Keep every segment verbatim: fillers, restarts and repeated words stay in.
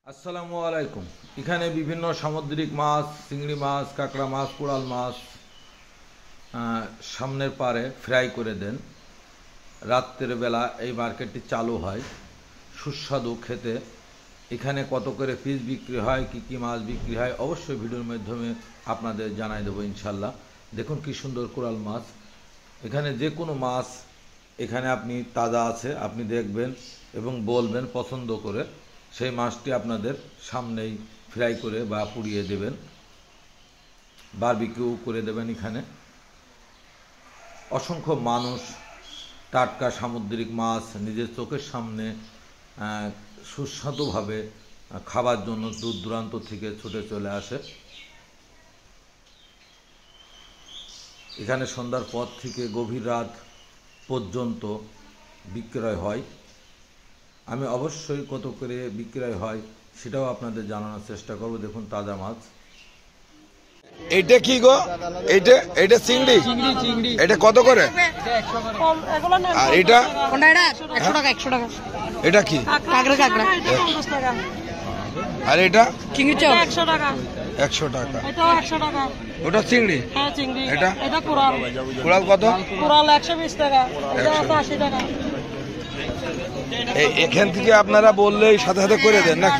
আসসালামু আলাইকুম। এখানে বিভিন্ন সামুদ্রিক মাছ, চিংড়ি মাছ, কাঁকড়া মাছ, কোরাল মাছ সামনের পারে ফ্রাই করে দেন। রাত্রের বেলা এই মার্কেটটি চালু হয়, সুস্বাদু খেতে। এখানে কত করে পিস বিক্রি হয়, কি কি মাছ বিক্রি হয়, অবশ্যই ভিডিওর মাধ্যমে আপনাদের জানাই দেবো ইনশাল্লাহ। দেখুন কি সুন্দর কোরাল মাছ। এখানে যে কোনো মাছ এখানে আপনি তাজা আছে, আপনি দেখবেন এবং বলবেন পছন্দ করে, সেই মাছটি আপনাদের সামনেই ফ্রাই করে বা পুড়িয়ে দেবেন, বারবিকিউ করে দেবেন। এখানে অসংখ্য মানুষ টাটকা সামুদ্রিক মাছ নিজের চোখের সামনে সুস্বাদুভাবে খাবার জন্য দূর দূরান্ত থেকে ছুটে চলে আসে। এখানে সন্ধ্যার পর থেকে গভীর রাত পর্যন্ত বিক্রয় হয়। আমি অবশ্যই কত করে বিক্রয় হয় সেটাও আপনাদের জানানোর চেষ্টা করব। দেখুন তাজা মাছ। এটা কি গো? এটা এটা চিংড়ি, এটা কত করে? আর এটা একশো টাকা একশো টাকা। এটা কি? কাঁকড়া কাঁকড়া আর এটা চিংড়ি চাও একশো টাকা। একশো টাকা। এটাও একশো টাকা। ওটা চিংড়ি? হ্যাঁ চিংড়ি। এটা এটা কোরাল। কোরাল কত? কোরাল একশো বিশ টাকা। এটা আশি টাকা। এখান থেকে আপনারা বললেই সাথে সাথে করে দেন নাকি?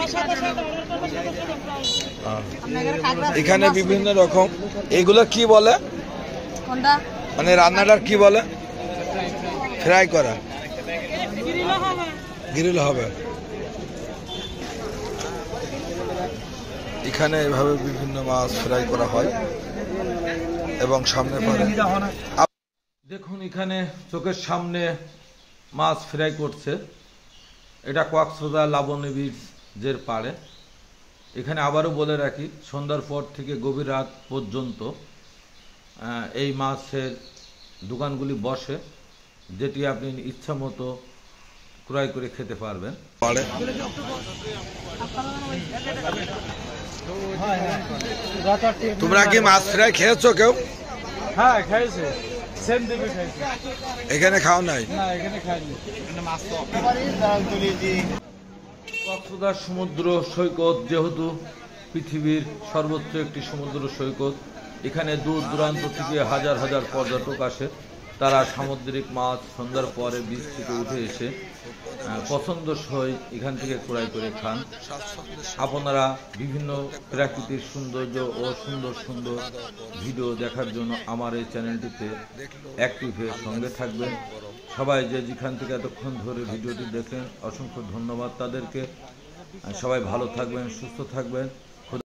এখানে বিভিন্ন রকম, এগুলো কি বলে মানে রান্নাটার কি বলে? ফ্রাই করা, গ্রিল হবে। এখানে এভাবে বিভিন্ন মাছ ফ্রাই করা হয় এবং সামনে পরে দেখুন এখানে চোখের সামনে মাছ ফ্রাই করছে। এটা কক্সবাজার লাবণী বীচের পাড়ে। এখানে আবারও বলে রাখি, সন্ধ্যার পর থেকে গভীর রাত পর্যন্ত এই মাছের দোকানগুলি বসে, যেটি আপনি ইচ্ছা মতো ক্রয় করে খেতে পারবেন। তোমরা কি মাছ ফ্রাই খেয়েছো কেউ? হ্যাঁ খাইছে, সেম দিকে খাইছে। এখানে খাও নাই? না এখানে খাইনি। কক্সবাজার সমুদ্র সৈকত যেহেতু পৃথিবীর সর্বোচ্চ একটি সমুদ্র সৈকত, এখানে দূর দূরান্ত থেকে হাজার হাজার পর্যটক আসে। তারা সামুদ্রিক মাছ সন্ধ্যার পরে বীচ থেকে উঠে এসে পছন্দসই এখান থেকে ক্রয় করে খান। আপনারা বিভিন্ন প্রাকৃতিক সৌন্দর্য ও সুন্দর সুন্দর ভিডিও দেখার জন্য আমার এই চ্যানেলটিতে অ্যাক্টিভের সঙ্গে থাকবেন। সবাই যে যেখান থেকে এতক্ষণ ধরে ভিডিওটি দেখেন, অসংখ্য ধন্যবাদ তাদেরকে। সবাই ভালো থাকবেন, সুস্থ থাকবেন।